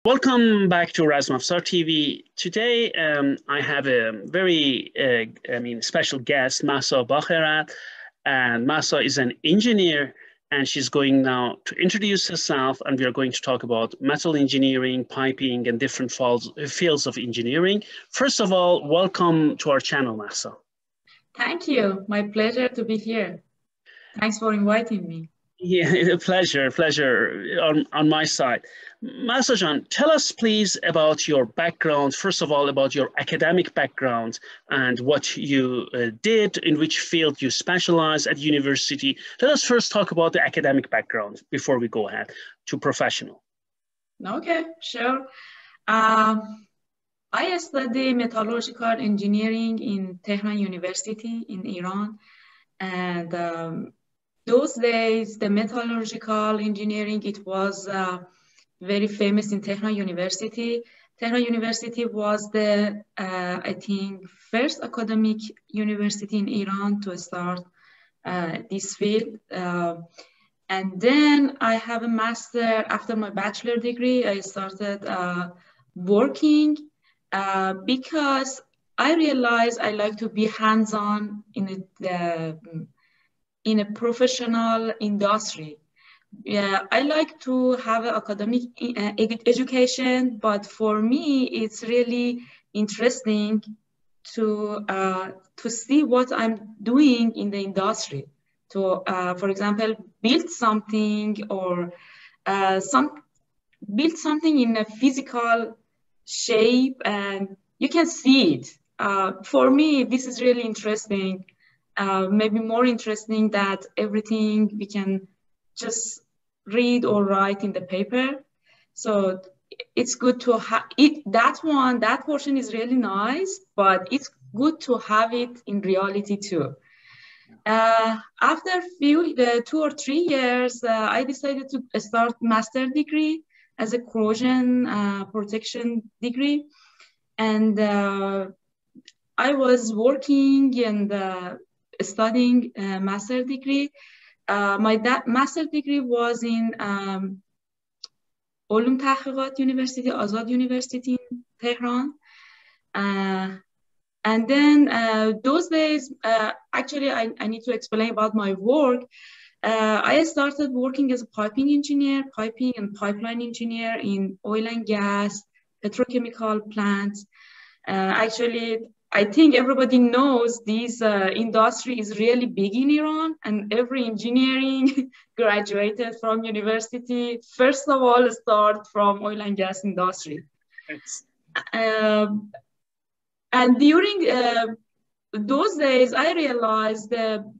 Welcome back to Mahsa TV. Today, I have a very, special guest, Mahsa Bakherad. And Mahsa is an engineer, and she's going now to introduce herself, and we are going to talk about metal engineering, piping, and different fields of engineering. First of all, welcome to our channel, Mahsa. Thank you. My pleasure to be here. Thanks for inviting me. Yeah, pleasure on my side. Mahsa Jan, tell us please about your background. First of all, about your academic background and what you did, in which field you specialize at university. Let us first talk about the academic background before we go ahead to professional. Okay, sure. I study metallurgical engineering in Tehran University in Iran. And those days, the metallurgical engineering, it was very famous in Tehran University. Tehran University was the, I think, first academic university in Iran to start this field. And then I have a master. After my bachelor degree, I started working because I realized I like to be hands-on in a professional industry. Yeah, I like to have an academic education, but for me, it's really interesting to see what I'm doing in the industry. To, for example, build something or build something in a physical shape, and you can see it. For me, this is really interesting. Maybe more interesting that everything we can just read or write in the paper. So it's good to have it. That portion is really nice, but it's good to have it in reality too. After 2 or 3 years, I decided to start master degree as a corrosion protection degree. And I was working and studying a master degree. My master degree was in Ulum Tahqiqat University, Azad University in Tehran. And then those days, actually, I need to explain about my work. I started working as a piping engineer, piping and pipeline engineer in oil and gas, petrochemical plants. Actually, I think everybody knows this industry is really big in Iran, and every engineering graduated from university, first of all, start from oil and gas industry. And during those days, I realized the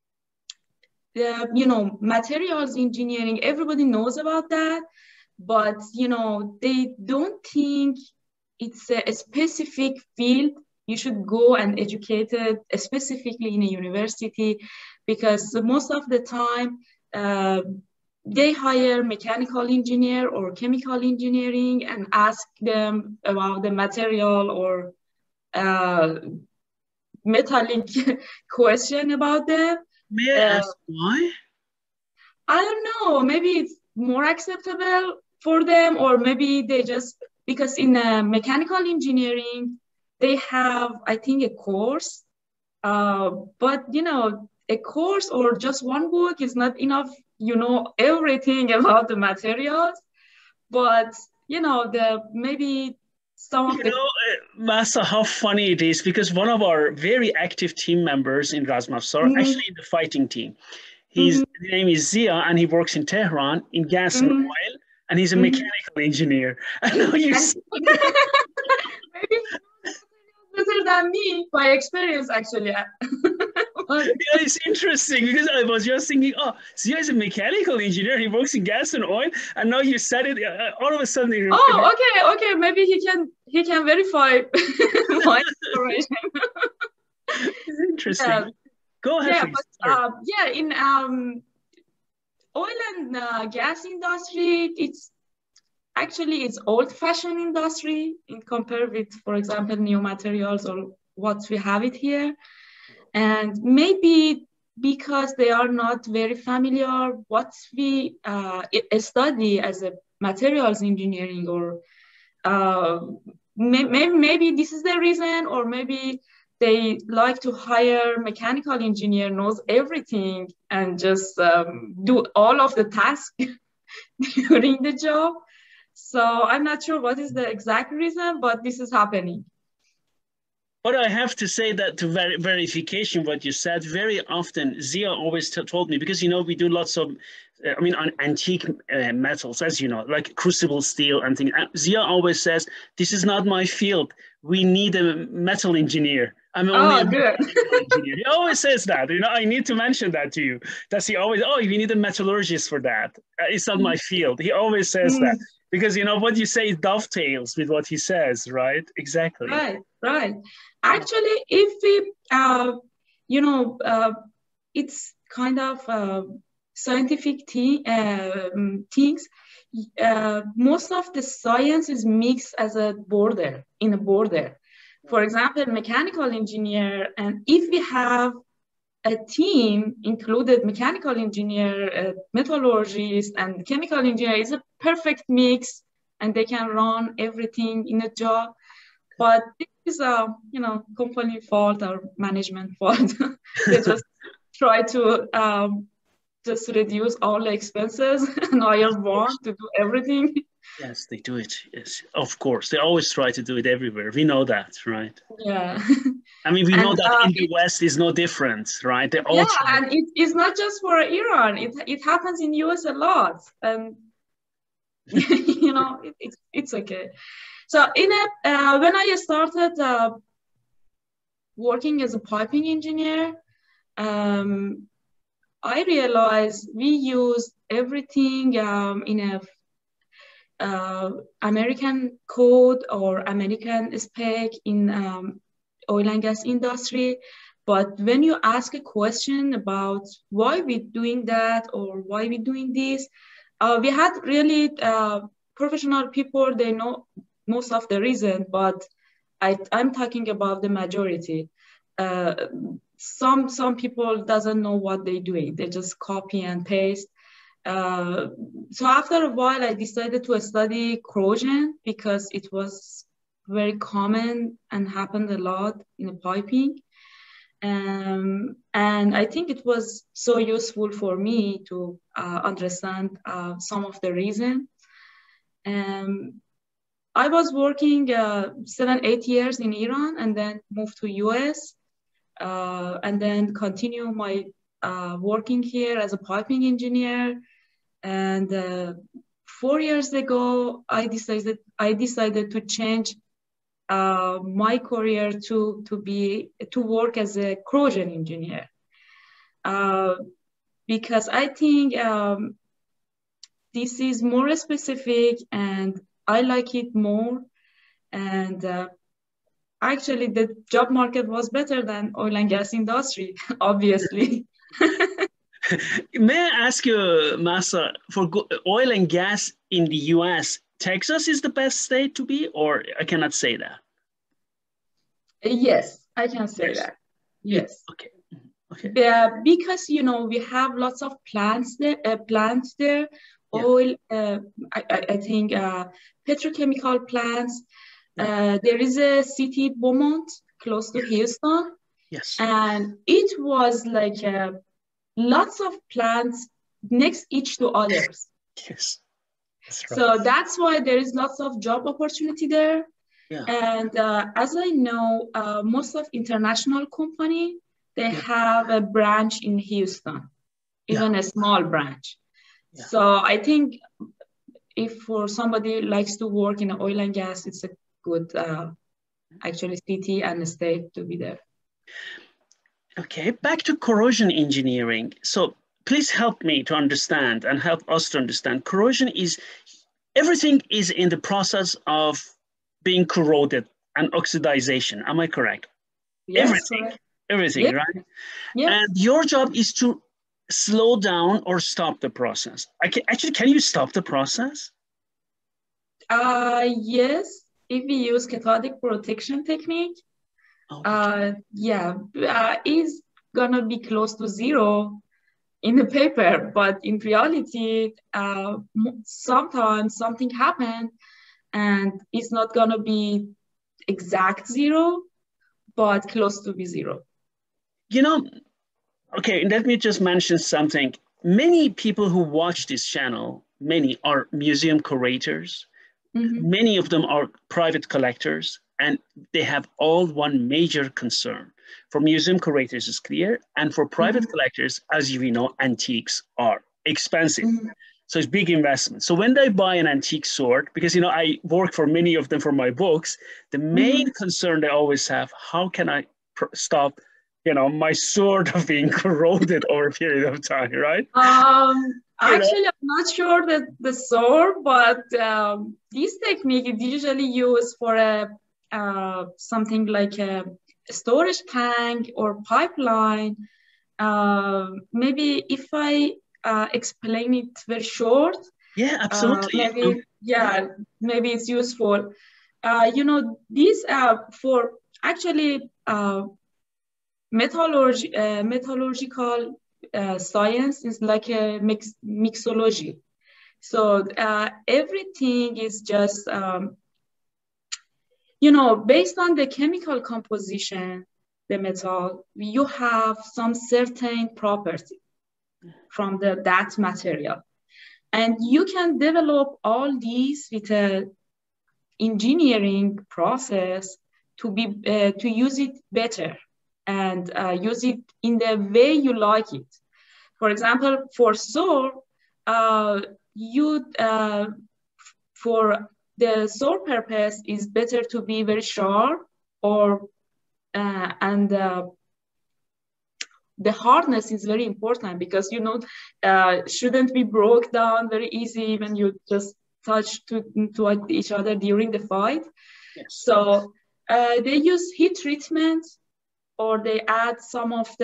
materials engineering, everybody knows about that, but, they don't think it's a specific field. You should go and educate it specifically in a university, because most of the time they hire mechanical engineer or chemical engineering and ask them about the material or metallic question about them. May I ask why? I don't know. Maybe it's more acceptable for them, or maybe they just, because in mechanical engineering, they have, I think, a course, but, a course or just one book is not enough, everything about the materials, but, maybe some of the... Mahsa, how funny it is, because one of our very active team members in Mahsa, actually in the fighting team, his name is Zia, and he works in Tehran in gas and oil, and he's a mechanical engineer. I know you maybe better than me, by experience, actually. Yeah, it's interesting, because I was just thinking, oh, Zia is a mechanical engineer, he works in gas and oil, and now you said it, all of a sudden. Oh, okay, maybe he can verify my information. It's interesting. Go ahead, please. In oil and gas industry, it's old-fashioned industry in compared with, for example, new materials or what we have it here. And maybe because they are not very familiar what we study as a materials engineering or maybe this is the reason, or maybe they like to hire mechanical engineer knows everything and just do all of the tasks during the job. So I'm not sure what is the exact reason, but this is happening. But I have to say that to verification, what you said, very often Zia always told me, because, you know, we do lots of, on antique metals, as you know, like crucible steel and things. Zia always says, this is not my field. We need a metal engineer. I'm only a metal engineer. He always says that, you know, I need to mention that to you. That's he always, oh, you need a metallurgist for that. It's not my field. He always says that. Because, you know, what you say dovetails with what he says, right? Exactly. Right. Actually, if we, it's kind of scientific things. Most of the science is mixed as a border, in a border. For example, mechanical engineer, and if we have a team included mechanical engineer, metallurgist, and chemical engineer, is a perfect mix, and they can run everything in a job. But this is a company fault or management fault. They just try to just reduce all the expenses and hire one to do everything. Yes, they do it. Yes, of course. They always try to do it everywhere. We know that, right? Yeah. I mean, we know that in the West is no different, right? They all try. And it's not just for Iran. It happens in US a lot. And, it's okay. So when I started working as a piping engineer, I realized we use everything in a American code or American spec in oil and gas industry. But when you ask a question about why we're doing that or why we're doing this, we had really professional people. They know most of the reason, but I'm talking about the majority. Some people doesn't know what they're doing. They just copy and paste. So after a while, I decided to study corrosion because it was very common and happened a lot in the piping. And I think it was so useful for me to understand some of the reason. I was working 7-8 years in Iran and then moved to US and then continue my working here as a piping engineer. And 4 years ago, I decided to change my career to work as a corrosion engineer because I think this is more specific and I like it more. And actually, the job market was better than oil and gas industry, obviously. May I ask you, Mahsa, for oil and gas in the US, Texas is the best state to be, or I cannot say that? Yes, I can say that. Yes. Okay. Because, we have lots of plants there. Oil, I think petrochemical plants. There is a city, Beaumont, close to Houston. Yes. And it was like lots of plants next each to others. Yes. That's right. So that's why there is lots of job opportunity there. Yeah. And as I know, most of international company, they have a branch in Houston, even a small branch. Yeah. So I think if for somebody likes to work in oil and gas, it's a good actually city and state to be there. Okay, back to corrosion engineering. So please help me to understand and help us to understand. Corrosion is, everything is in the process of being corroded and oxidization. Am I correct? Yes, everything, right? Yes. And your job is to slow down or stop the process. Can you stop the process? Yes, if we use cathodic protection technique. It's gonna be close to zero in the paper, but in reality, sometimes something happened and it's not gonna be exact zero, but close to be zero. You know, okay, let me just mention something. Many people who watch this channel, many are museum curators. Many of them are private collectors, and they have all one major concern. For museum curators, it's clear, and for private collectors, as you know, antiques are expensive. So it's big investment. So when they buy an antique sword, because I work for many of them for my books, the main concern they always have: how can I stop, my sword of being corroded over a period of time, right? Actually, I'm not sure that the sword, but this technique is usually used for something like a storage tank or pipeline. Maybe if I explain it very short. Yeah, absolutely. Maybe it's useful. These for actually metallurgical science is like a mixology. So everything is just, based on the chemical composition, the metal, you have some certain property from that material. And you can develop all these with an engineering process to use it better and use it in the way you like it. For example, for sword, for the sword purpose is better to be very sharp, and the hardness is very important because shouldn't be broke down very easy when you just touch to each other during the fight. Yes. So they use heat treatment, or they add some of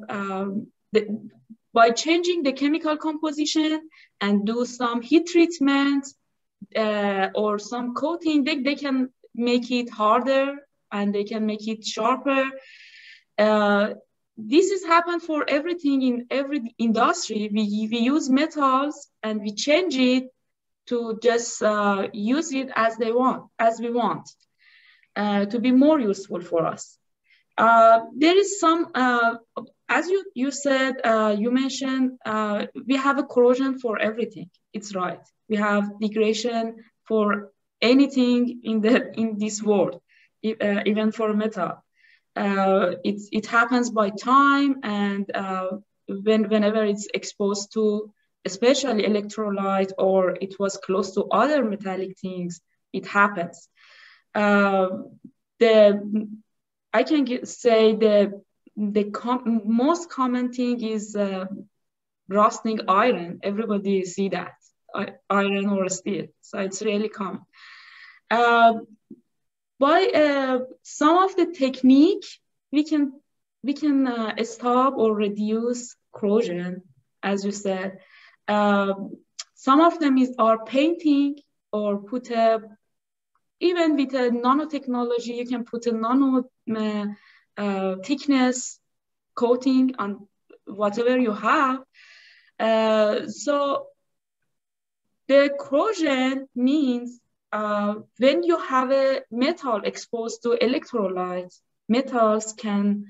by changing the chemical composition and do some heat treatment or some coating, they can make it harder and they can make it sharper. This has happened for everything in every industry. We use metals and we change it to just use it as we want to be more useful for us. There is some, as you said, you mentioned, we have a corrosion for everything. It's right. We have degradation for anything in this world, even for metal. It happens by time, and whenever it's exposed to, especially electrolyte, or it was close to other metallic things, it happens. I can say the most common thing is rusting iron. Everybody see that, iron or steel. So it's really common. By some of the technique, we can stop or reduce corrosion, as you said. Some of them are painting, or put even with a nanotechnology, you can put a nano thickness coating on whatever you have. So the corrosion means when you have a metal exposed to electrolytes, metals can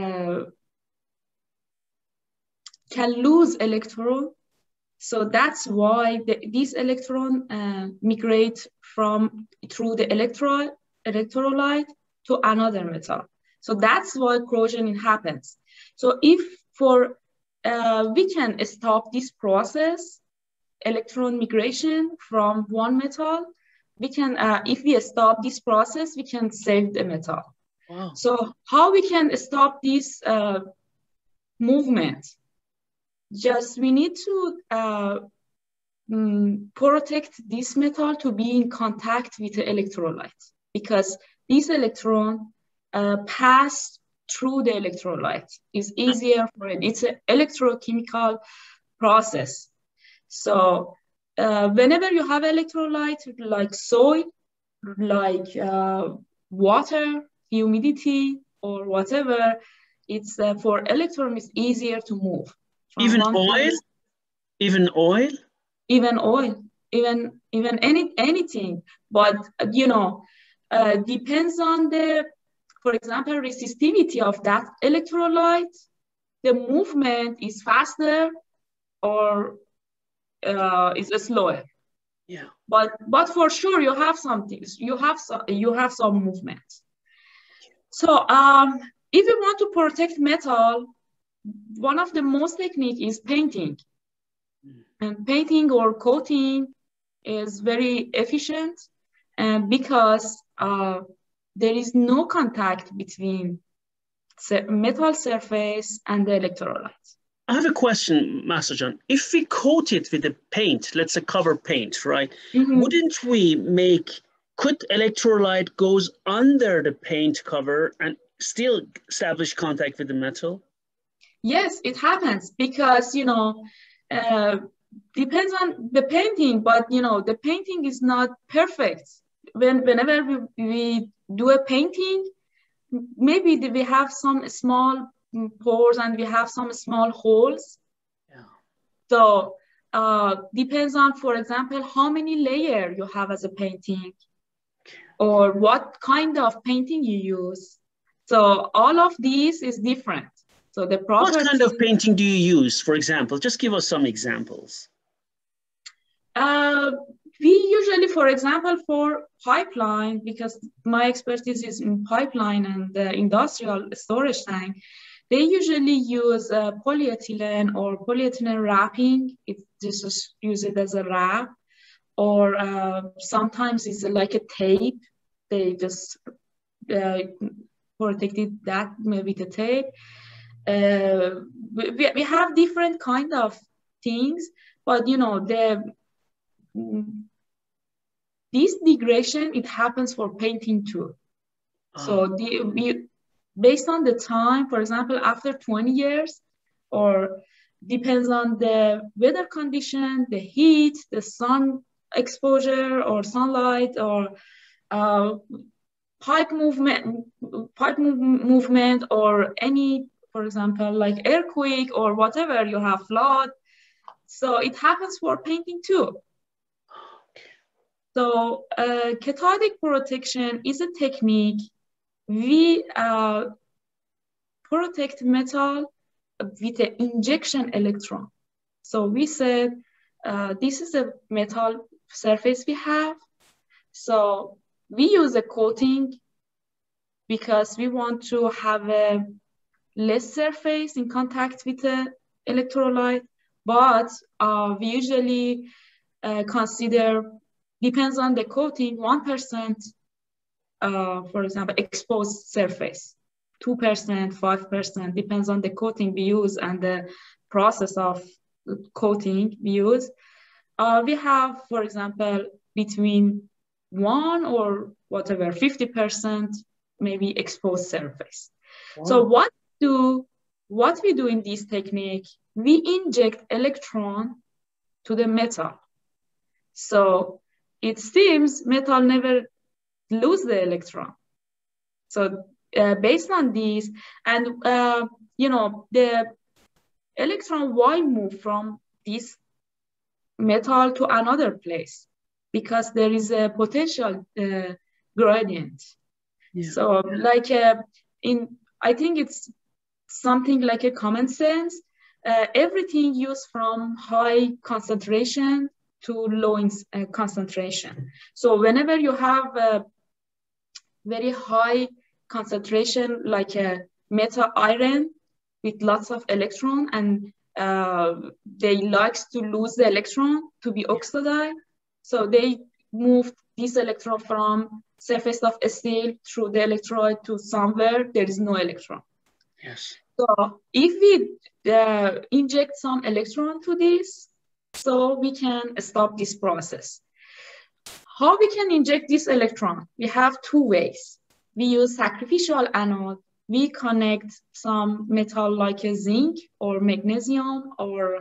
lose electron. So that's why these electrons migrate through the electrolyte to another metal. So that's why corrosion happens. So if we can stop this process, electron migration from one metal, we can, if we stop this process, we can save the metal. Wow. So how we can stop this movement? Just we need to protect this metal to be in contact with the electrolyte, because this electron pass through the electrolyte. It's easier for it. It's an electrochemical process. So whenever you have electrolyte like soil, like water, humidity, or whatever, it's for electron, it's easier to move. Even oil? Even oil? Even oil. even anything. But depends on the, for example, resistivity of that electrolyte. The movement is faster or is slower. Yeah. But for sure you have something. You have some movement. So if you want to protect metal, one of the most technique is painting. And painting or coating is very efficient, and because there is no contact between metal surface and the electrolyte. I have a question, Master John. If we coat it with a paint, let's say cover paint, right? Mm-hmm. Wouldn't we could electrolyte goes under the paint cover and still establish contact with the metal? Yes, it happens because, depends on the painting, but, the painting is not perfect. Whenever we do a painting, maybe we have some small pores and we have some small holes. Yeah. So depends on, for example, how many layers you have as a painting or what kind of painting you use. So all of these is different. So the property. What kind of painting do you use, for example? Just give us some examples. We usually, for example, for pipeline, because my expertise is in pipeline and industrial storage tank, they usually use polyethylene or polyethylene wrapping. It just use it as a wrap, or sometimes it's like a tape. They just protected that with a tape. We have different kind of things, but this degradation, it happens for painting too. So based on the time, for example, after 20 years, or depends on the weather condition, the heat, the sun exposure or sunlight, or pipe movement, or any, for example, like earthquake or whatever, you have flood. So it happens for painting too. So cathodic protection is a technique. We protect metal with an injection electron. So we said, this is a metal surface we have. So we use a coating because we want to have a less surface in contact with the electrolyte, but we usually consider, depends on the coating, 1%, for example, exposed surface, 2%, 5%, depends on the coating we use and the process of coating we use. We have, for example, between 1 or whatever, 50% maybe exposed surface. Wow. So what we do in this technique, we inject electron to the metal. So it seems metal never lose the electron. So based on this, and the electron, why move from this metal to another place? Because there is a potential gradient. Yeah. So like I think it's something like a common sense. Everything used from high concentration to low concentration. So whenever you have a very high concentration, like a metal iron with lots of electron, and they likes to lose the electron to be oxidized. So they move this electron from surface of steel through the electrode to somewhere there is no electron. Yes. So if we inject some electron to this, so we can stop this process. How we can inject this electron? We have two ways. We use sacrificial anode. We connect some metal like a zinc or magnesium, or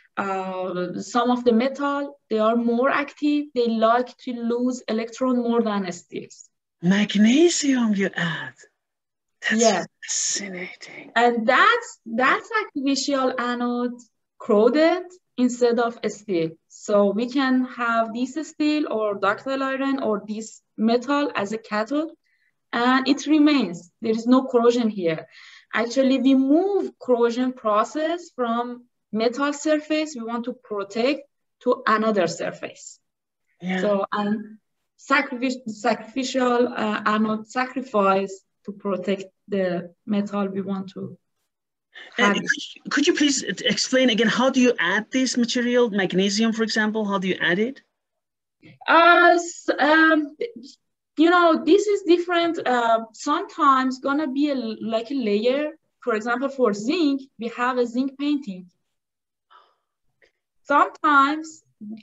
some of the metal, they are more active. They like to lose electron more than steels. Magnesium you add. That's fascinating. And that's sacrificial anode crowded. instead of steel. So we can have this steel or ductile iron or this metal as a cathode, and it remains. There is no corrosion here. Actually, we move corrosion process from metal surface we want to protect to another surface. Yeah. So sacrificial anode sacrifice to protect the metal we want to have. Could you please explain again, how do you add this material, magnesium, for example? How do you add it? You know, this is different. Sometimes gonna be like a layer. For example, for zinc, we have a zinc painting. Sometimes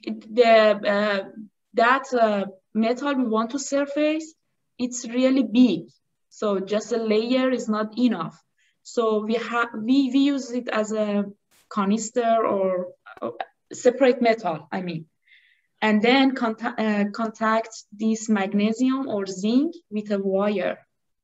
that metal we want to surface, it's really big. So just a layer is not enough. So we use it as a canister or separate metal, I mean. And then contact this magnesium or zinc with a wire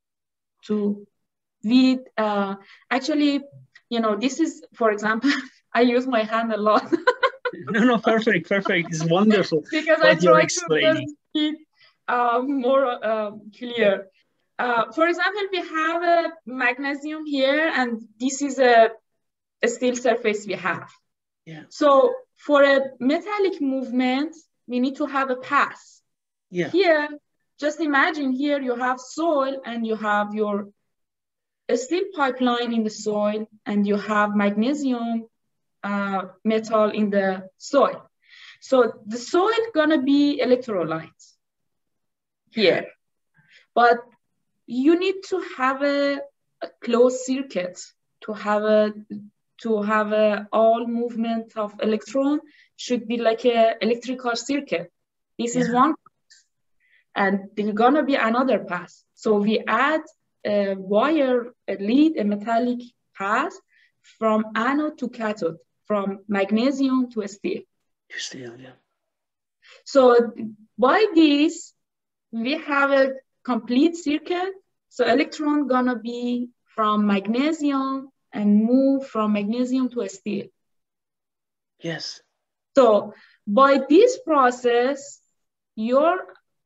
actually, you know, this is, for example, I use my hand a lot. No, perfect. It's wonderful. Because I try to keep more clear. For example, we have a magnesium here, and this is a steel surface we have. Yeah. So for a metallic movement, we need to have a path. Yeah. Here, just imagine here you have soil and you have your steel pipeline in the soil and you have magnesium metal in the soil. So the soil gonna be electrolytes here, but you need to have a closed circuit to have all movement of electron should be like a electrical circuit. This is one, and there's gonna be another path. So we add a wire, a lead, a metallic path from anode to cathode, from magnesium to steel. Steel, yeah. So by this, we have a complete circuit. So electron gonna be from magnesium and move from magnesium to steel. Yes. So by this process, your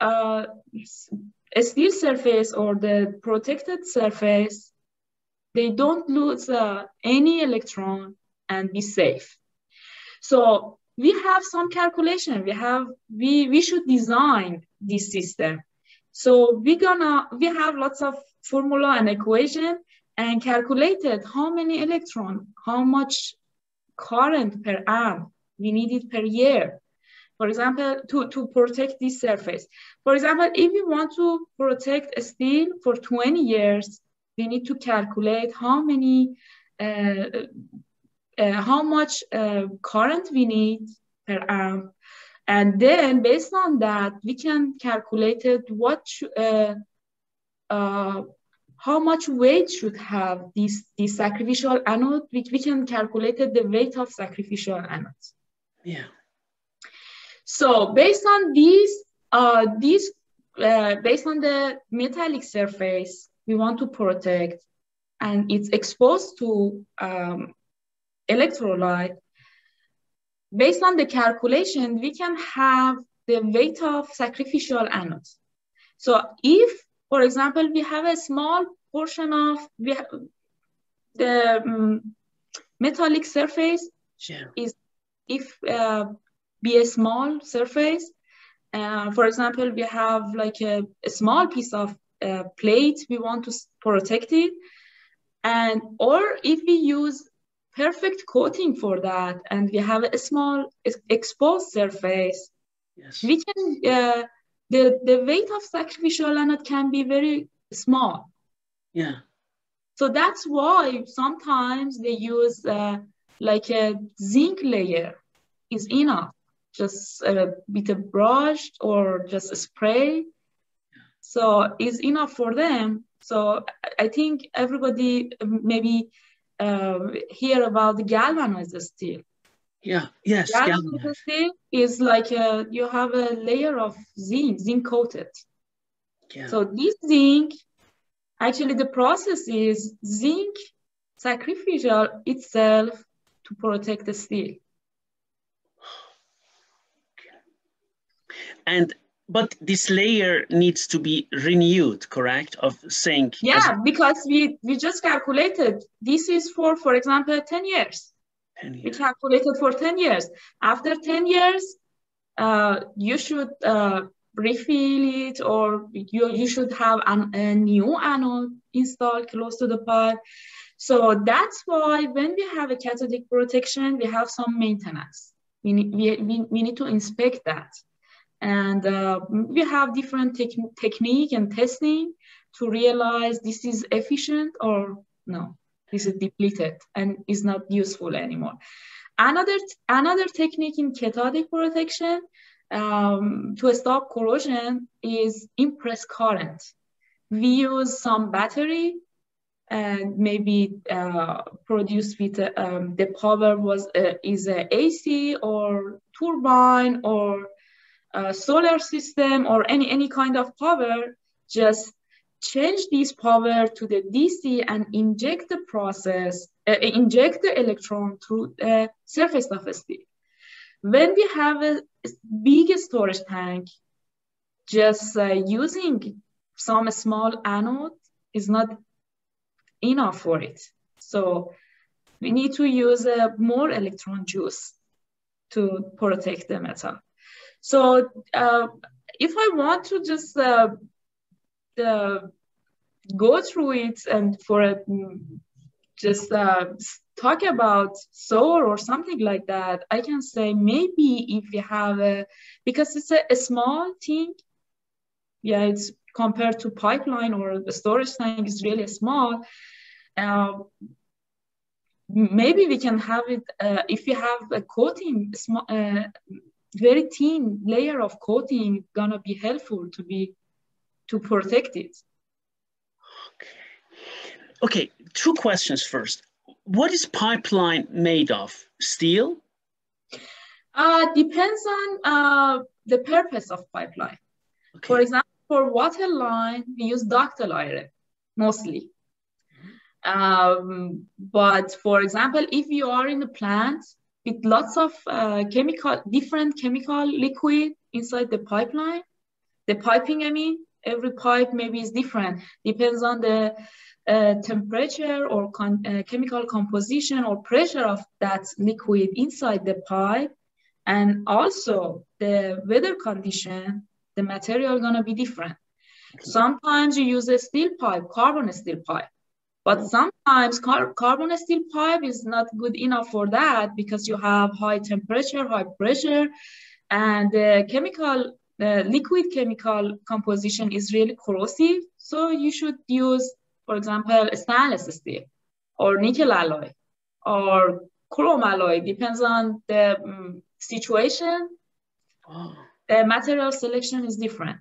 steel surface or the protected surface, they don't lose any electron and be safe. So we have some calculation. We should design this system. So we have lots of formula and equation and calculated how many electron, how much current per amp we needed per year. For example, to protect this surface. For example, if we want to protect a steel for 20 years, we need to calculate how much current we need per amp. And then based on that, we can calculate it how much weight should have this sacrificial anode. We can calculate the weight of sacrificial anodes. Yeah. So based on these, based on the metallic surface we want to protect, and it's exposed to electrolyte, based on the calculation, we can have the weight of sacrificial anodes. So if, for example, we have a small portion of the metallic surface, be a small surface. For example, we have like a small piece of plate, we want to protect it. Or if we use perfect coating for that, and we have a small exposed surface, we can, the weight of sacrificial anode can be very small. Yeah. So that's why sometimes they use like a zinc layer is enough. Just with a brush or just a spray. So it's enough for them. So I think everybody maybe hear about the galvanized steel. Yeah, yes. Galvanized steel is like you have a layer of zinc coated. Yeah. So this zinc, actually the process is zinc sacrificial itself to protect the steel. But this layer needs to be renewed, correct? Of zinc. Yeah, because we just calculated this is for example, 10 years. 10 years. We calculated for 10 years. After 10 years, you should refill it, or you should have a new anode installed close to the pipe. So that's why when we have a cathodic protection, we have some maintenance. We need to inspect that. And we have different technique and testing to realize this is efficient or no, this is depleted and is not useful anymore. Another technique in cathodic protection to stop corrosion is impressed current. We use some battery and maybe produced with the power is a AC or turbine or solar system or any kind of power. Just change this power to the DC and inject the electron through the surface of steel. When we have a big storage tank, just using some small anode is not enough for it. So we need to use more electron juice to protect the metal. So if I want to just go through it and just talk about solar or something like that, I can say maybe if you have because it's a small thing, yeah, it's compared to pipeline or the storage tank is really small. Maybe we can have it if you have a coating, very thin layer of coating, gonna be helpful to protect it. Okay, two questions first. What is pipeline made of? Steel? Depends on the purpose of pipeline. Okay. For example, for water line, we use ductile iron mostly. But for example, if you are in a plant with lots of different chemical liquid inside the pipeline, the piping, I mean, every pipe maybe is different. Depends on the temperature or chemical composition or pressure of that liquid inside the pipe. And also the weather condition, the material gonna be different. Okay. Sometimes you use a steel pipe, carbon steel pipe. But sometimes carbon steel pipe is not good enough for that because you have high temperature, high pressure, and the liquid chemical composition is really corrosive. So you should use, for example, stainless steel or nickel alloy or chrome alloy, depends on the situation. Oh. The material selection is different.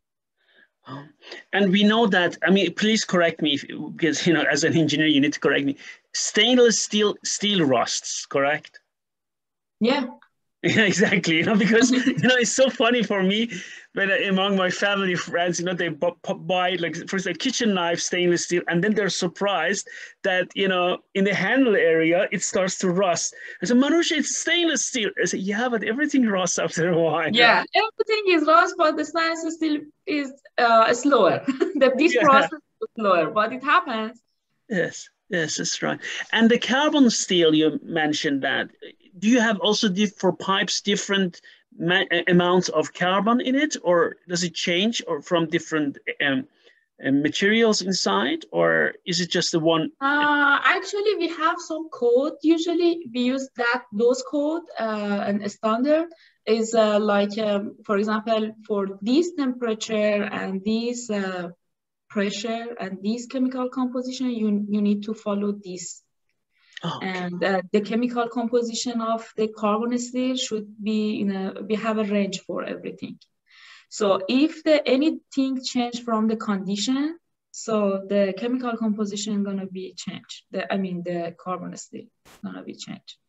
And we know that, I mean, please correct me, because, you know, as an engineer, you need to correct me. Stainless steel rusts, correct? Yeah. Yeah, exactly. You know, because, you know, it's so funny for me when among my family friends, you know, they buy like first a kitchen knife, stainless steel, and then they're surprised that, you know, in the handle area, it starts to rust. I said, Manusha, it's stainless steel. I said, yeah, but everything rusts after a while. Yeah, everything is rust, but the stainless steel is slower. This process is slower, but it happens. Yes, yes, that's right. And the carbon steel, you mentioned that. Do you have also for pipes different amounts of carbon in it, or does it change or from different materials inside, or is it just the one? Actually, we have some code. Usually, we use those code and a standard is like, for example, for this temperature and this pressure and this chemical composition, you need to follow this. Oh, okay. And the chemical composition of the carbon steel should be we have a range for everything. So if anything change from the condition, so the chemical composition gonna be changed. The carbon steel gonna be changed.